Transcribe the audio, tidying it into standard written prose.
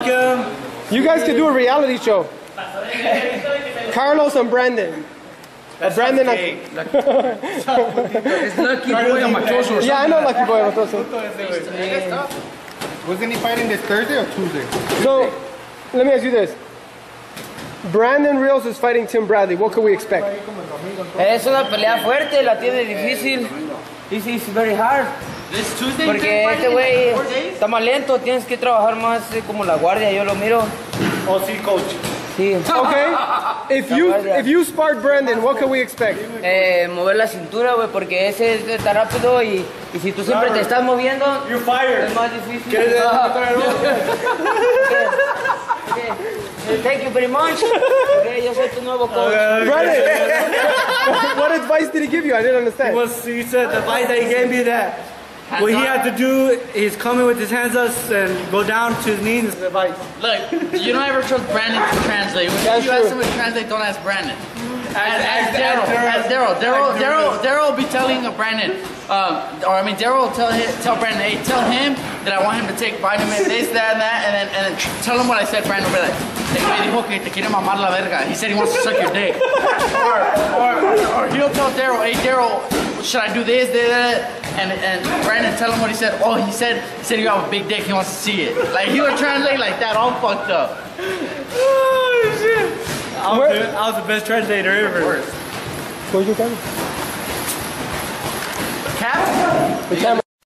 him. You guys could do a reality show. Carlos and Brandon. Brandon. It's Lucky Boy Amatoso. Yeah, I know Lucky Boy Amatoso. Wasn't he fighting this Thursday or Tuesday? So, let me ask you this. Brandon Rios is fighting Tim Bradley. What can we expect? Es una pelea fuerte, la tiene difícil. This is very hard. This Tuesday. Porque este güey está más lento, tienes que trabajar más como la guardia, yo lo miro. Oh, sí, coach. Sí. Okay. If you sparred Brandon, what can we expect? Mover la cintura, güey, porque ese está rápido y si tú siempre te estás moviendo, You're fired. es más difícil. Thank you very much. Okay, yo soy tu nuevo coach. Brandon, what advice did he give you? I didn't understand. He said the advice that he gave me that what he had to do is come in with his hands up and go down to his knees. His advice. Look, you don't ever trust Brandon to translate. When you ask him to translate, don't ask Brandon. Ask Daryl. Daryl will be telling Brandon, Daryl will tell Brandon, hey, tell him that I want him to take vitamins, this, that, and then tell him what I said. Brandon will be like, te dijo que te quiere mamar la verga. He said he wants to suck your dick. Or he'll tell Daryl, hey, Daryl, should I do this, that? And Brandon tell him what he said. Oh, he said you have a big dick. He wants to see it. Like he would translate like that, all fucked up. Oh shit! I was the best translator ever. Where's your camera? Cap? The camera.